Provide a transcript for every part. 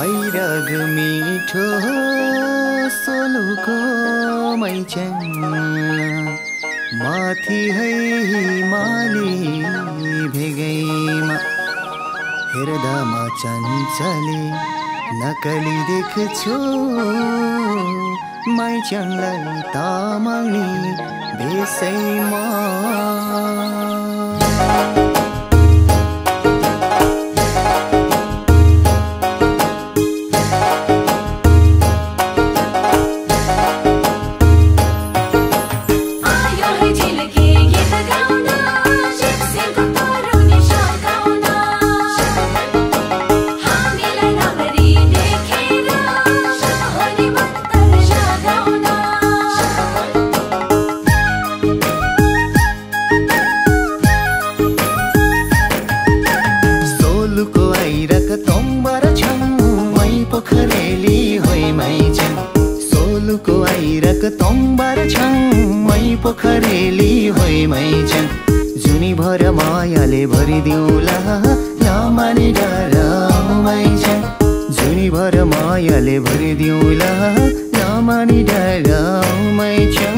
आइराग मिठो सोलुको मैचन माथि है हिमाली भेगैमा हेर्दामा चञ्चले नकली देख्छु मैचनलाई तामाङनी बेसैमा सोलुको आइराक तोङबार छङ मै पोखरेली होइ मैचन जुनी भर मायाले भरिदिउला नमानी डराउ मैचन जुनी भर मायाले भरिदिउला नमानी डराउ मैचन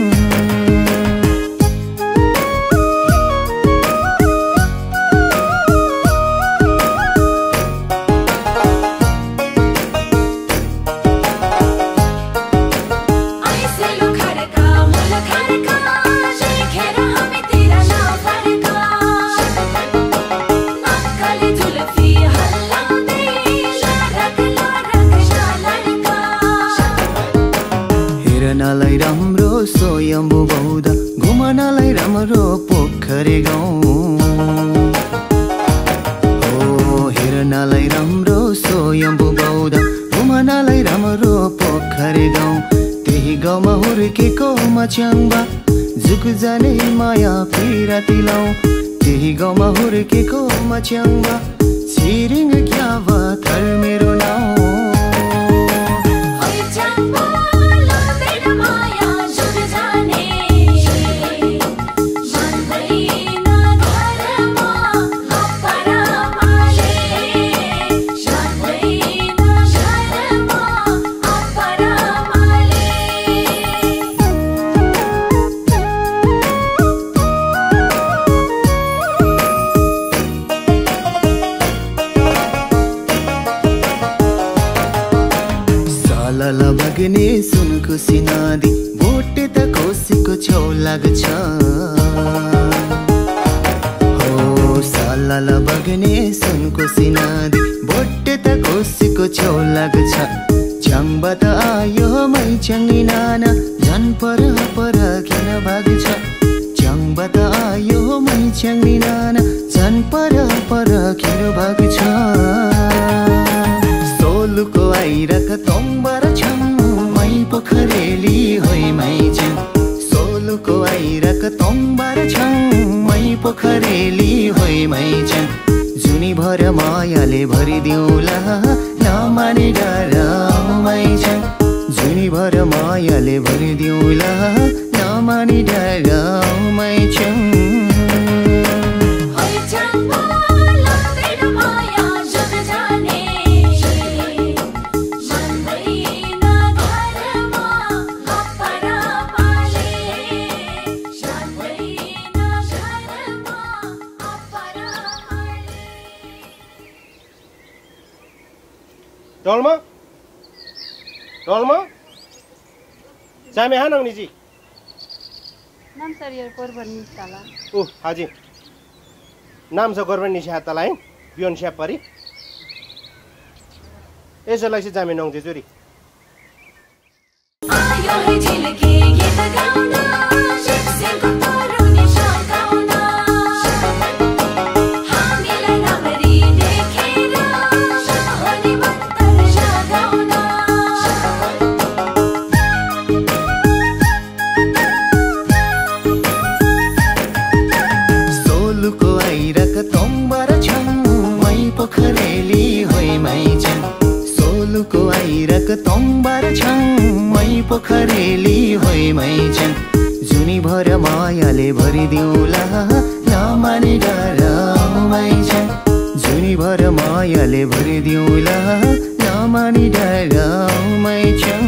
हेर्नलाई राम्रो स्वयम्भू बौद्ध घुम्नलाई राम्रो पोखरे गाउँ हो हेर्नलाई राम्रो स्वयम्भू बौद्ध घुम्नलाई राम्रो पोखरे गाउँ त्यही गाउँमा हुर्केको मच्याङबा जुक जाने माया पिराती लाउँ त्यही गाउँमा हुर्केको मच्याङबा छिरिङ ग्याबा थर मेरो नाउँ बग्ने सुनको सिनादी बोटे त कोसीको छेउ लाग्छ हो सालाल बग्ने सुनको सिनादी बोटे त कोसीको छेउ लाग्छ च्याङबाट आयो मैच्याङनी नाना झन् पर किन भाग्छ च्याङबाट आयो मैच्याङनी नाना झन् पर किन भाग्छ सोलुको आइराक तोङबार छङ मै पोखरेली होइ मैचन सोलुको आइराक तोङबार छङ मै पोखरेली होइ मैचन जुनी भर मायाले भरिदिउला नमानी डराउ मैचन जुनी भर मायाले भरिदिउला नमानी डराउ मैचन Dolma? Jami hanang niji. Nam sariar korban nisala. Haji. Nam sa korban nisha talain. Bion siap pari. Esa lai si jami nong juri. Ayo hai jilke git gauna, shik sing ko toru nisha gauna. Hamila namari dekhera, shahani battar shagauna. सोलुको आइराक तोङबार छङ मै पोखरेली होइ मैचन सोलुको आइराक तोङबार छङ मै पोखरेली होइ मैचन जुनी भर मायाले भरिदिउला नमानी डराउ मैचन जुनी भर मायाले भरिदिउला मानी डागाउमै छौ